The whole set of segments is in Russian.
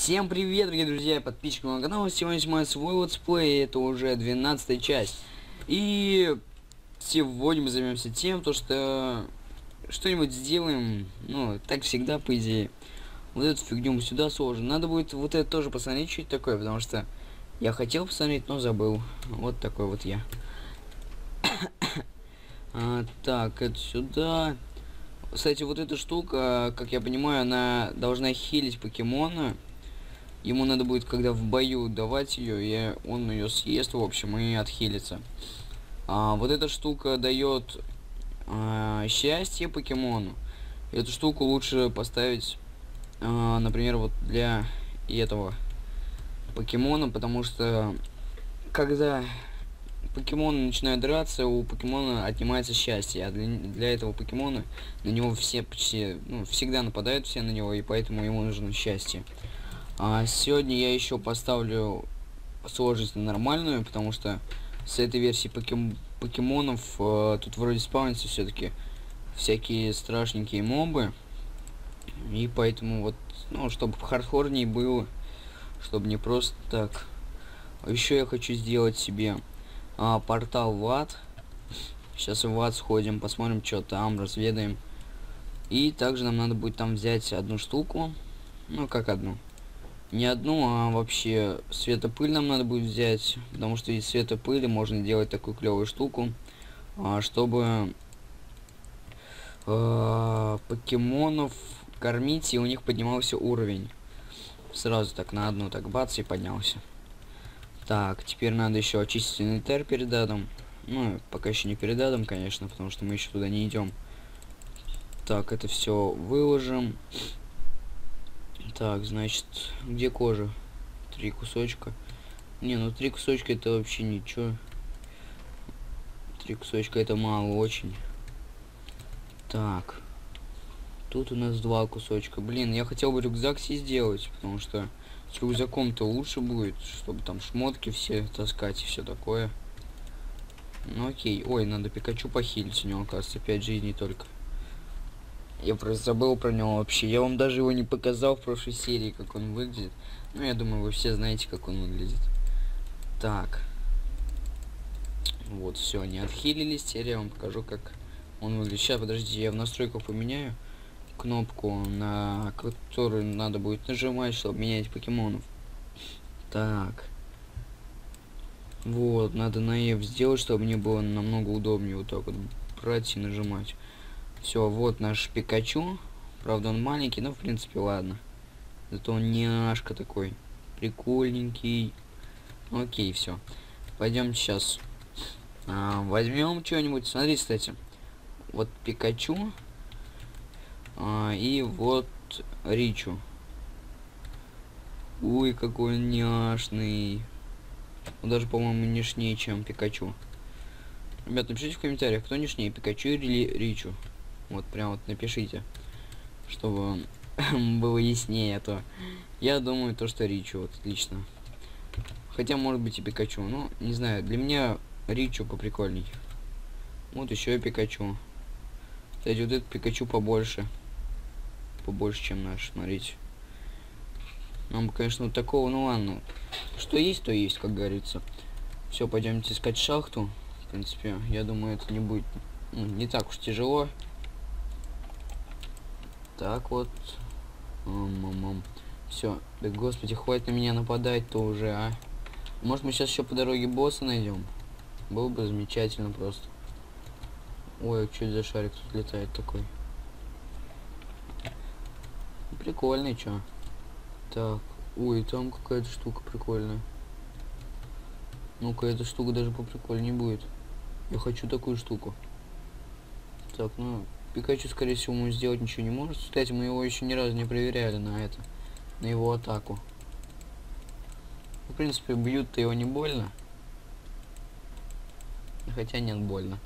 Всем привет, дорогие друзья, подписчики моего канала. Сегодня снимаю свой летсплей, это уже 12-я часть. И сегодня мы займемся тем, что что-нибудь сделаем, ну, так всегда, по идее. Вот эту фигню мы сюда сложим. Надо будет вот это тоже посмотреть, что это такое, потому что я хотел посмотреть, но забыл. Вот такой вот я. Так, это сюда. Кстати, вот эта штука, как я понимаю, она должна хилить покемона. Ему надо будет, когда в бою давать ее, и он ее съест, в общем, и отхилится. Вот эта штука дает счастье покемону. Эту штуку лучше поставить, например, вот для этого покемона, потому что когда покемон начинает драться, у покемона отнимается счастье, а для этого покемона на него все почти, ну, всегда нападают все на него, и поэтому ему нужно счастье. Сегодня я еще поставлю сложность на нормальную, потому что с этой версии покемонов тут вроде спавнятся все-таки всякие страшненькие мобы. И поэтому вот, ну, чтобы хардкорнее было, чтобы не просто так. Еще я хочу сделать себе портал в ад. Сейчас в ад сходим, посмотрим, что там, разведаем. И также нам надо будет там взять одну штуку. Ну, как одну. Не одну, а вообще светопыль нам надо будет взять, потому что из светопыли можно делать такую клевую штуку, чтобы покемонов кормить, и у них поднимался уровень. Сразу так на одну, так бац, и поднялся. Так, теперь надо еще очистить инвентарь перед адом. Ну, пока еще не перед адом, конечно, потому что мы еще туда не идем. Так, это все выложим. Так, значит, где кожа? 3 кусочка. Не, ну 3 кусочка это вообще ничего. 3 кусочка это мало очень. Так. Тут у нас 2 кусочка. Блин, я хотел бы рюкзак себе сделать, потому что с рюкзаком-то лучше будет, чтобы там шмотки все таскать и все такое. Ну окей. Ой, надо Пикачу похилить, у него, оказывается, 5 жизней только. Я просто забыл про него вообще. Я вам даже его не показал в прошлой серии, как он выглядит. Ну, я думаю, вы все знаете, как он выглядит. Так. Вот, все, не отхилились. Теперь я вам покажу, как он выглядит. Сейчас, подождите, я в настройках поменяю кнопку, на которую надо будет нажимать, чтобы менять покемонов. Так. Вот, надо на F сделать, чтобы мне было намного удобнее вот так вот брать и нажимать. Все, вот наш Пикачу. Правда, он маленький, но в принципе ладно. Зато он няшка такой. Прикольненький. Окей, все. Пойдем сейчас возьмем что-нибудь. Смотрите, кстати. Вот Пикачу. И вот Ричу. Ой, какой он няшный. Он даже, по-моему, нежнее, чем Пикачу. Ребят, напишите в комментариях, кто нежнее, Пикачу или Ричу. Вот прям вот напишите, чтобы было яснее, а то я думаю то, что Ричу, вот отлично. Хотя может быть и Пикачу, ну не знаю, для меня Ричу поприкольней. Вот еще и Пикачу. Кстати, вот этот Пикачу побольше, чем наш, смотрите. Нам, конечно, вот такого, ну ладно, что есть, то есть, как говорится. Все, пойдемте искать шахту. В принципе, я думаю, это не будет, ну, не так уж тяжело. Так вот. Все. Да господи, хватит на меня нападать-то уже, а. Может, мы сейчас еще по дороге босса найдем? Было бы замечательно просто. Ой, а что это за шарик тут летает такой? Прикольный, чё? Так. Ой, там какая-то штука прикольная. Ну-ка, эта штука даже поприкольнее будет. Я хочу такую штуку. Так, ну... Пикачу, скорее всего, ему сделать ничего не может. Кстати, мы его еще ни разу не проверяли на это. На его атаку. В принципе, бьют-то его не больно. Хотя нет, больно.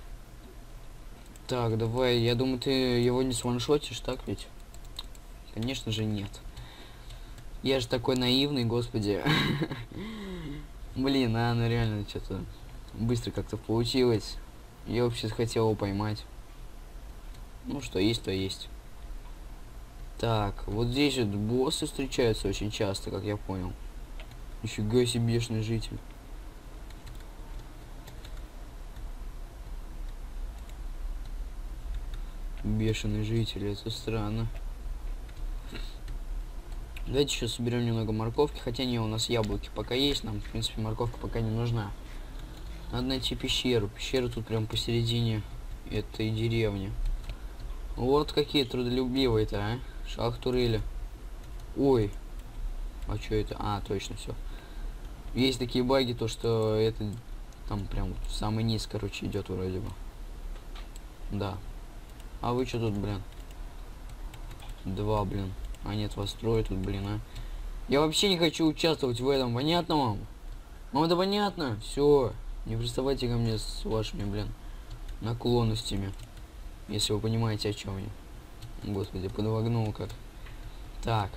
Так, давай. Я думаю, ты его не сваншотишь, так ведь? Конечно же, нет. Я же такой наивный, господи. Блин, ну реально что-то быстро как-то получилось. Я вообще хотел его поймать. Ну, что есть, то есть. Так, вот здесь вот боссы встречаются очень часто, как я понял. Нифига себе, бешеный житель. Бешеный житель, это странно. Давайте еще соберем немного морковки, хотя не, у нас яблоки пока есть, нам, в принципе, морковка пока не нужна. Надо найти пещеру. Пещера тут прям посередине этой деревни. Вот какие трудолюбивые-то, а? Шахтурели. Ой. А что это? А, точно, все. Есть такие баги, то что это там прям в самый низ, короче, идет вроде бы. Да. А вы что тут, блин? Два, блин. А нет, вас трое тут, блин, а. Я вообще не хочу участвовать в этом, понятно вам? Вам это понятно? Все. Не приставайте ко мне с вашими, блин, наклонностями. Если вы понимаете, о чем я. Господи, подвогнул как. Так.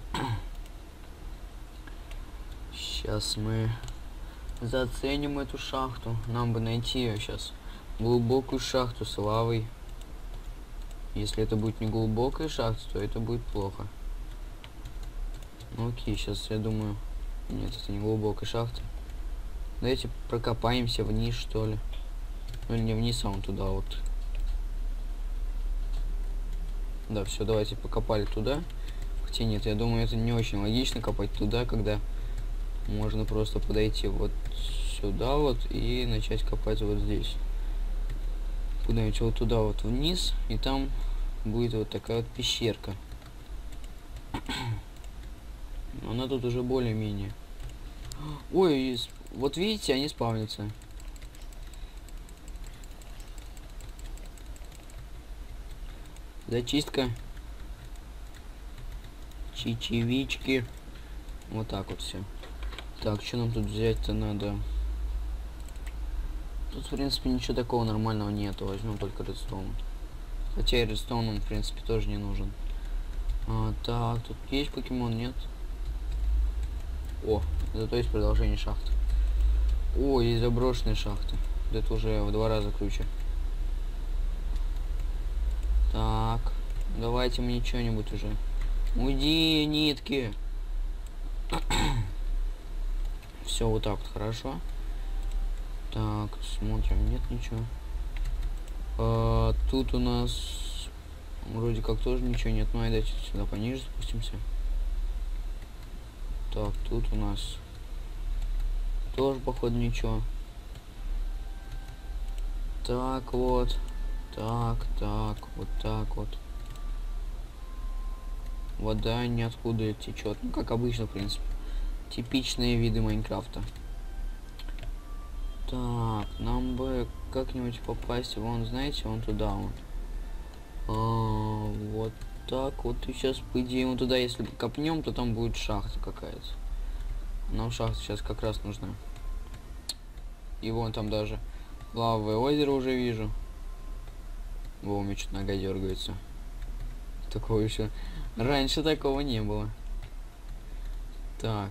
Сейчас мы заценим эту шахту. Нам бы найти ее сейчас. Глубокую шахту с лавой. Если это будет не глубокая шахта, то это будет плохо. Ну окей, сейчас я думаю... Нет, это не глубокая шахта. Давайте прокопаемся вниз, что ли. Ну или не вниз, а вон туда вот. Да, все, давайте покопали туда. Хотя нет, я думаю, это не очень логично копать туда, когда можно просто подойти вот сюда вот и начать копать вот здесь. Куда-нибудь вот туда вот вниз, и там будет вот такая вот пещерка. Она тут уже более-менее. Ой, вот видите, они спавнятся. Зачистка. Чечевички. Вот так вот все. Так, что нам тут взять-то надо? Тут, в принципе, ничего такого нормального нету. Возьмем только редстоун. Хотя и редстоун он, в принципе, тоже не нужен. Так, тут есть покемон, нет? О, зато есть продолжение шахты. О, есть заброшенные шахты. Это уже в 2 раза круче. Так, давайте мне что-нибудь уже. Уйди, нитки. Все вот так вот, хорошо. Так, смотрим, нет ничего. Тут у нас вроде как тоже ничего нет. Ну, давайте сюда пониже спустимся. Так, тут у нас тоже, походу, ничего. Так вот. Так, вот так вот. Вода ниоткуда течет. Ну, как обычно, в принципе. Типичные виды Майнкрафта. Так, нам бы как-нибудь попасть вон, знаете, вон туда вот. Вот так вот. И сейчас, по идее, вон туда, если копнем, то там будет шахта какая-то. Нам шахта сейчас как раз нужна. И вон там даже лавовое озеро уже вижу. Во, у меня что-то нога дергается. Такого еще... Раньше такого не было. Так.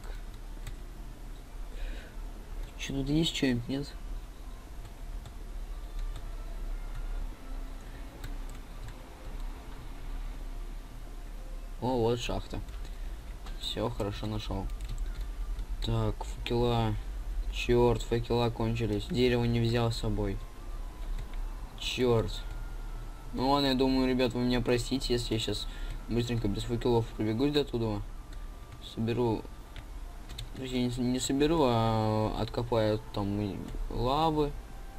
Что тут есть что-нибудь, нет? О, вот шахта. Все, хорошо нашел. Так, факела. Черт, факела кончились. Дерево не взял с собой. Черт. Ну ладно, я думаю, ребят, вы меня простите, если я сейчас быстренько без факелов пробегусь до туда. Соберу... То есть я не соберу, а откопаю там лавы.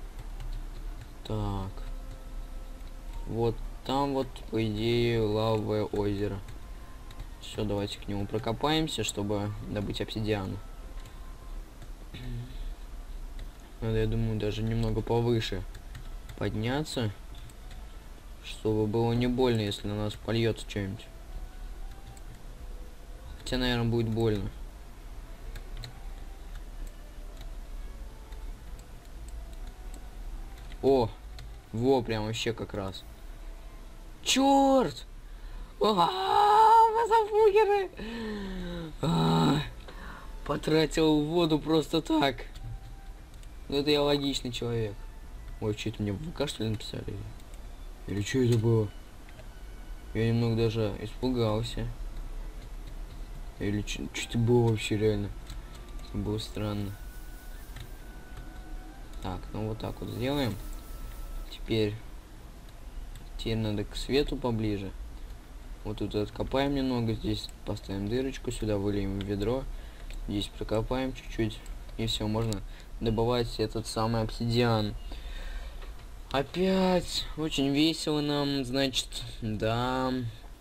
Так. Вот там вот, по идее, лавовое озеро. Все, давайте к нему прокопаемся, чтобы добыть обсидиан. Надо, я думаю, даже немного повыше подняться, чтобы было не больно, если на нас польется что-нибудь. Хотя, наверное, будет больно. О, во, прям вообще как раз. Черт! Зафугеры! Потратил воду просто так. Ну это я логичный человек. Ой, что это мне в ВК, что ли, написали? Или что это было? Я немного даже испугался. Или что-то было вообще реально. Было странно. Так, ну вот так вот сделаем. Теперь надо к свету поближе. Вот тут откопаем немного, здесь поставим дырочку, сюда выльем в ведро. Здесь прокопаем чуть-чуть. И все, можно добывать этот самый обсидиан. Опять очень весело нам, значит, да.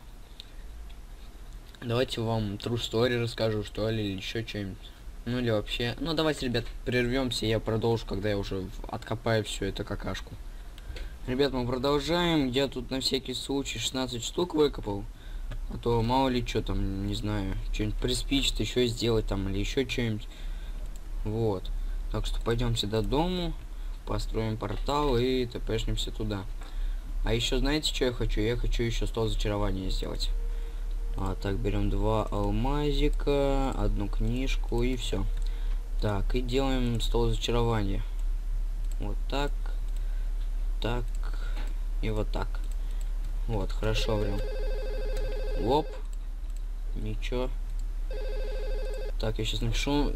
Давайте вам true story расскажу, что ли, или еще что-нибудь. Ну или вообще. Ну давайте, ребят, прервемся, я продолжу, когда я уже откопаю всю эту какашку. Ребят, мы продолжаем. Я тут на всякий случай 16 штук выкопал. А то мало ли что там, не знаю, что-нибудь приспичит еще сделать там, или еще что-нибудь. Вот. Так что пойдемте до дому, построим портал и тпшнимся туда. А еще знаете, что я хочу? Я хочу еще стол зачарования сделать. Так, берем 2 алмазика, одну книжку и все. Так, и делаем стол зачарования. Вот так. Так. И вот так. Вот, хорошо, прям. Лоп. Ничего. Так, я сейчас напишу.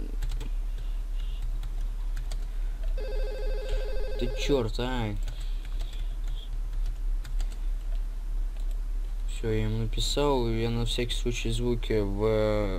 Ты черт, а. Все, я ему написал. Я на всякий случай звуки в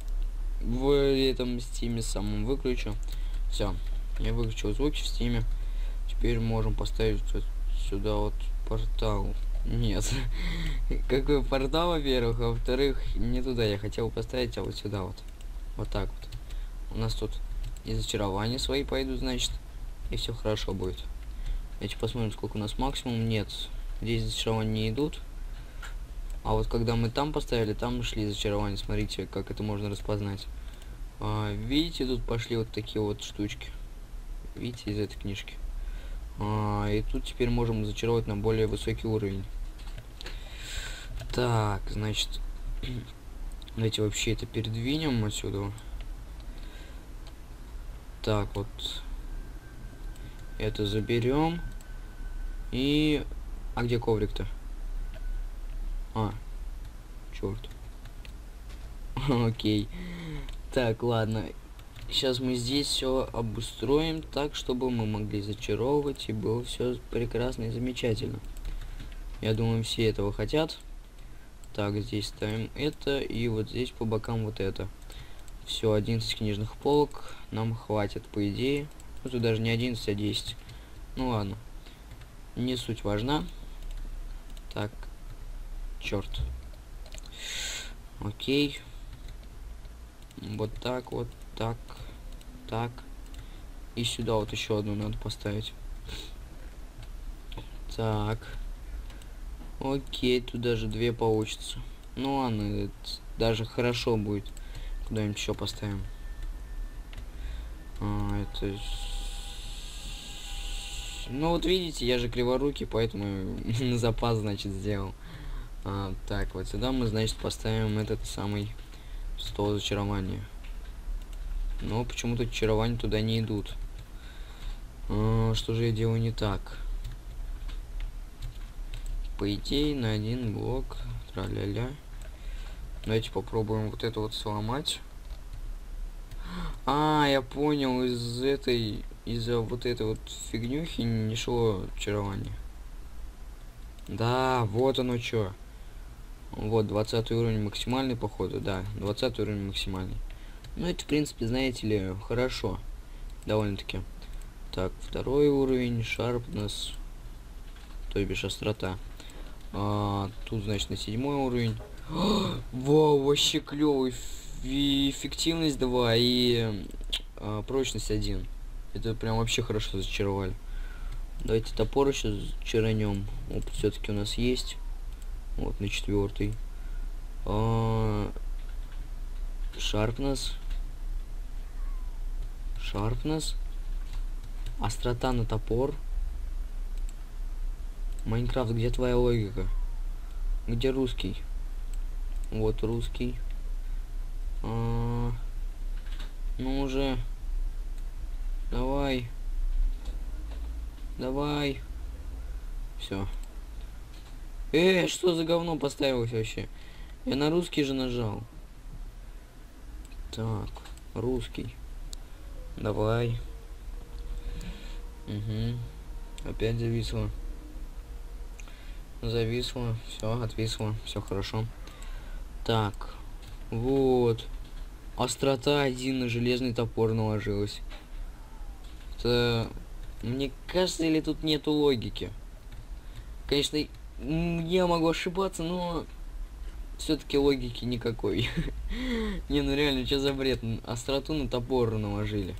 этом стиме самом выключу. Все, я выключил звуки в стиме. Теперь можем поставить вот сюда вот портал. Нет. Какой портал, во-первых, а во-вторых, не туда я хотел поставить, а вот сюда вот. Вот так вот. У нас тут и зачарования свои пойдут, значит. И все хорошо будет. Давайте посмотрим, сколько у нас максимум. Нет, здесь зачарования не идут. А вот когда мы там поставили, там шли зачарования. Смотрите, как это можно распознать. Видите, тут пошли вот такие вот штучки. Видите, из этой книжки. И тут теперь можем зачаровать на более высокий уровень. Так, значит, давайте вообще это передвинем отсюда. Так, вот. Это заберем. И... А где коврик-то? Черт. Окей. Так, ладно. Сейчас мы здесь все обустроим так, чтобы мы могли зачаровывать, и было все прекрасно и замечательно. Я думаю, все этого хотят. Так, здесь ставим это, и вот здесь по бокам вот это. Все, 11 книжных полок нам хватит, по идее. Ну, тут даже не 11, а 10. Ну ладно. Не суть важна. Так. Черт. Окей. Вот так вот. Так. Так. И сюда вот еще одну надо поставить. Так. Окей, тут даже 2 получится. Ну ладно, это даже хорошо будет. Куда-нибудь еще поставим. Это... Ну вот видите, я же криворукий, поэтому на запас, значит, сделал. Так, вот сюда мы, значит, поставим этот самый стол зачарования. Но почему-то зачарования туда не идут. Что же я делаю не так? По идее, на 1 блок. Тра-ля-ля. Давайте попробуем вот это вот сломать. Я понял, из-за вот этой вот фигнюхи не шло зачарование. Да, вот оно что. Вот, 20 уровень максимальный, походу, да, 20 уровень максимальный. Ну, это, в принципе, знаете ли, хорошо. Довольно-таки. Так, 2-й уровень, sharpness, то бишь острота. Тут, значит, на 7-й уровень. Вау, вообще клевый. Эффективность 2 и прочность 1. Это прям вообще хорошо зачаровали. Давайте топор еще зачаранем. Опыт все-таки у нас есть. Вот на 4-й. Sharpness. Sharpness. Острота на топор. Майнкрафт, где твоя логика? Где русский? Вот русский. Ну уже. Давай. Давай. Все. Что за говно поставилось вообще? Я на русский же нажал. Так, русский. Давай. Угу. Опять зависло. Зависло. Все, отвисло. Все хорошо. Так. Вот. Острота 1 на железный топор наложилась. Это... Мне кажется, или тут нету логики? Конечно, я могу ошибаться, но... Все-таки логики никакой. Не, ну реально, что за бред? Остроту на топор наложили.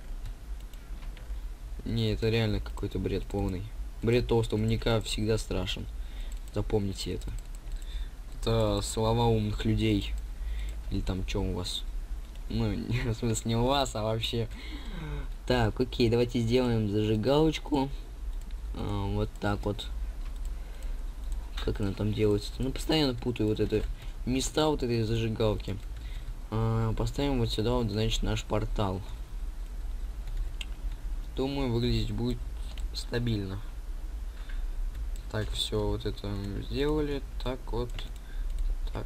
Не, это реально какой-то бред полный. Бред толстого маньяка всегда страшен. Запомните это. Это слова умных людей. Или там что у вас? Ну, в смысле не у вас, а вообще. Так, окей, давайте сделаем зажигалочку. Вот так вот. Как она там делается? Ну, постоянно путаю вот это места вот этой зажигалки. Поставим вот сюда вот, значит, наш портал. Думаю, выглядеть будет стабильно. Так, все, вот это сделали. Так, вот. Так.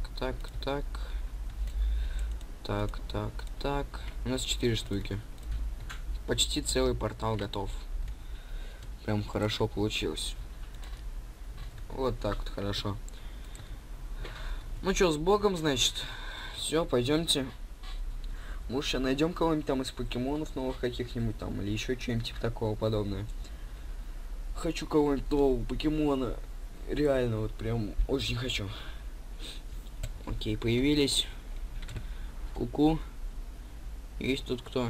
Так. У нас 4 штуки. Почти целый портал готов. Прям хорошо получилось. Вот так вот хорошо. Ну что, с Богом, значит. Все, пойдемте. Может, сейчас найдем кого-нибудь там из покемонов новых каких-нибудь там, или еще что-нибудь типа такого подобное. Хочу кого-нибудь нового покемона. Реально, вот прям очень хочу. Окей, появились. Ку-ку. Есть тут кто?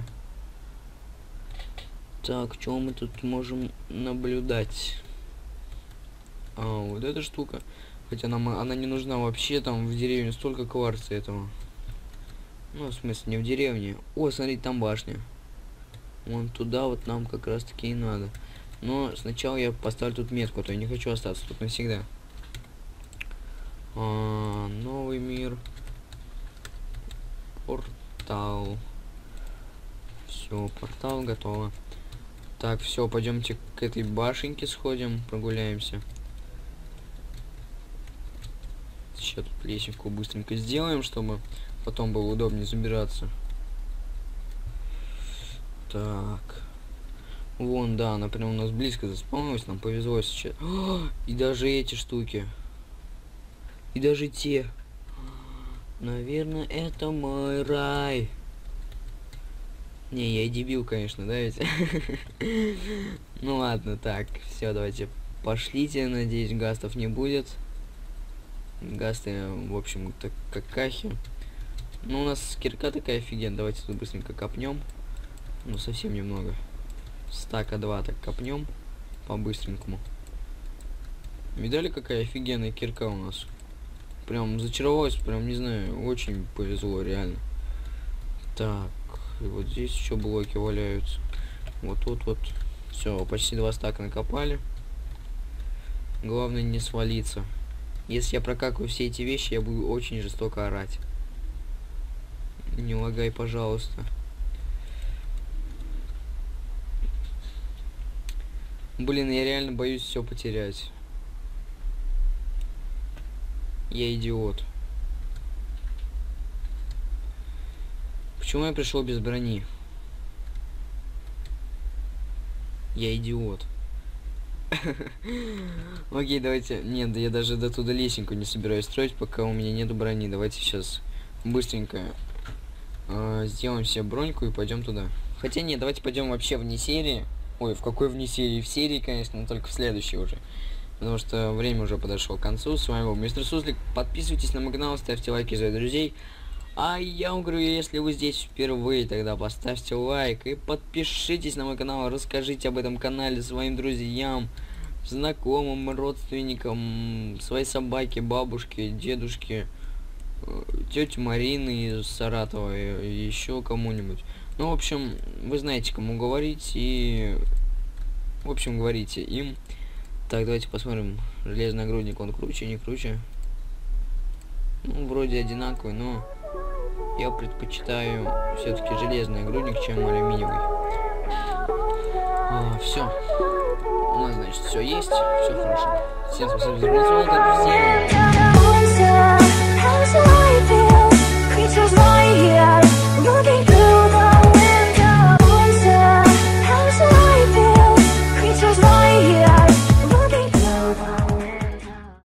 Так, что мы тут можем наблюдать? Вот эта штука. Хотя она не нужна вообще, там в деревне столько кварца этого. Ну, в смысле, не в деревне. О, смотрите, там башня. Вон туда вот нам как раз таки и надо. Но сначала я поставлю тут метку, а то я не хочу остаться тут навсегда. Новый мир. Портал. Все, портал готово. Так, все, пойдемте к этой башеньке сходим, прогуляемся. Сейчас тут лесенку быстренько сделаем, чтобы потом было удобнее забираться. Так. Вон, да, например, у нас близко заспавнилось, нам повезло сейчас. И даже эти штуки. И даже те. Наверное, это мой рай. Не, я дебил, конечно, да ведь? Ну ладно, так, все, давайте пошлите, надеюсь, гастов не будет. Гасты, в общем, так какахи. Ну, у нас кирка такая офигенная, давайте тут быстренько копнем. Ну, совсем немного. Стака 2 так копнем по-быстренькому. Видали, какая офигенная кирка у нас? Прям зачаровалась, прям, не знаю, очень повезло, реально. Так, и вот здесь еще блоки валяются. Вот тут вот. Все, почти 2 стака накопали. Главное не свалиться. Если я прокакаю все эти вещи, я буду очень жестоко орать. Не лагай, пожалуйста. Блин, я реально боюсь все потерять. Я идиот. Почему я пришел без брони? Я идиот. Окей, давайте. Нет, да я даже до туда лесенку не собираюсь строить, пока у меня нету брони. Давайте сейчас быстренько сделаем себе броньку и пойдем туда. Хотя нет, давайте пойдем вообще вне серии. Ой, в какой вне серии? В серии, конечно, но только в следующей уже. Потому что время уже подошло к концу. С вами был Мистер Суслик. Подписывайтесь на мой канал, ставьте лайки за друзей. А я вам говорю, если вы здесь впервые, тогда поставьте лайк и подпишитесь на мой канал, расскажите об этом канале своим друзьям, знакомым, родственникам, своей собаке, бабушке, дедушке, тете Марины из Саратова и еще кому-нибудь. Ну, в общем, вы знаете, кому говорить, и, в общем, говорите им. Так, давайте посмотрим, железный нагрудник, он круче, не круче? Ну, вроде одинаковый, но я предпочитаю все-таки железный нагрудник, чем алюминиевый. Все. у нас, значит, все есть, все хорошо. Всем спасибо за просмотр, всем